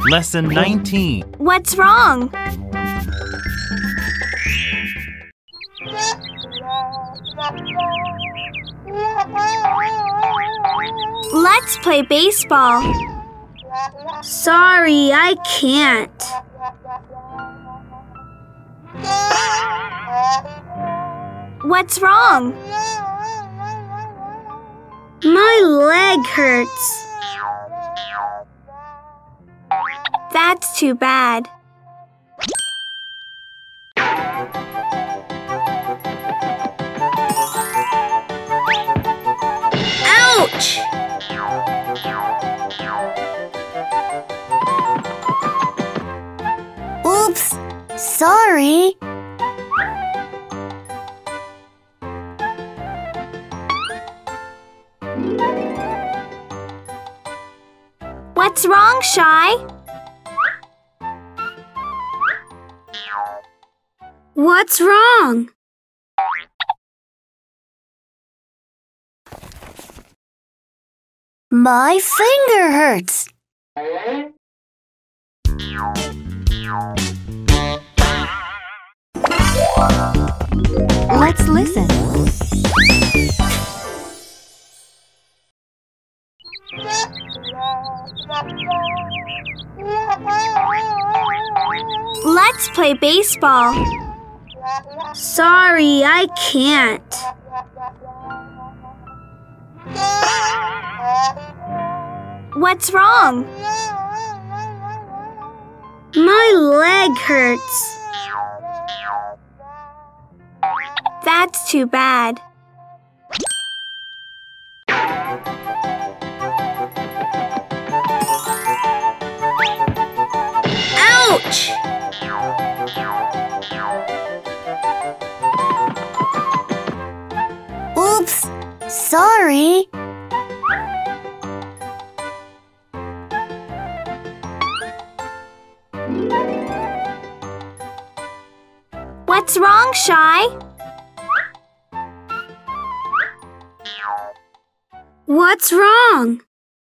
Lesson 19. What's wrong? Let's play baseball. Sorry, I can't. What's wrong? My leg hurts. That's too bad. Ouch! Oops, sorry. What's wrong, Shy? What's wrong? My finger hurts. Let's listen. Let's play baseball. Sorry, I can't. What's wrong? My leg hurts. That's too bad. Ouch! Oops, sorry. What's wrong, Shy? What's wrong?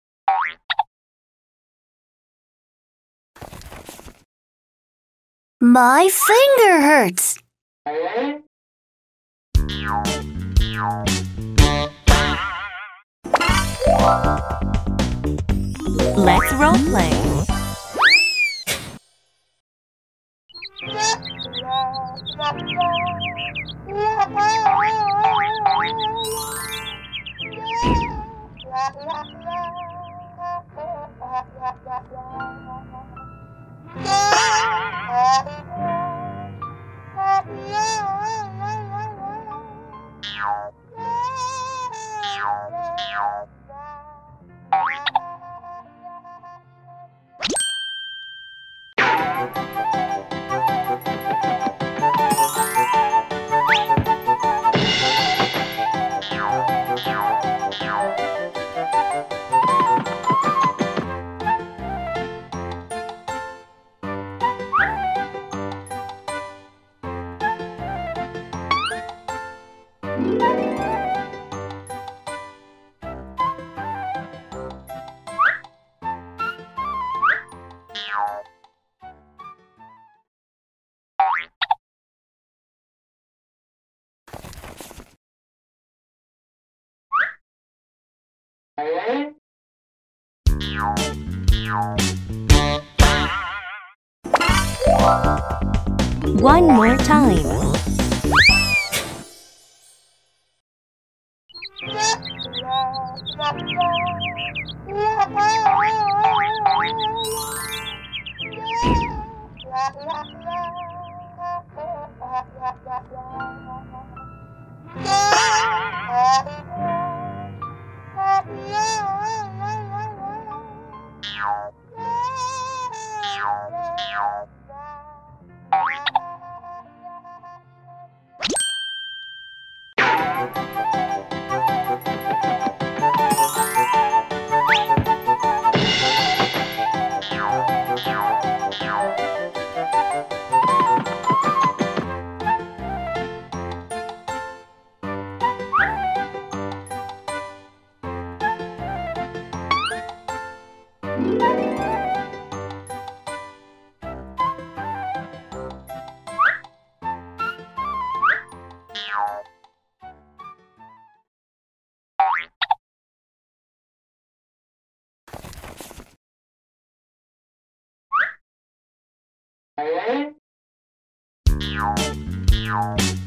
My finger hurts. Let's role play. One more time. you.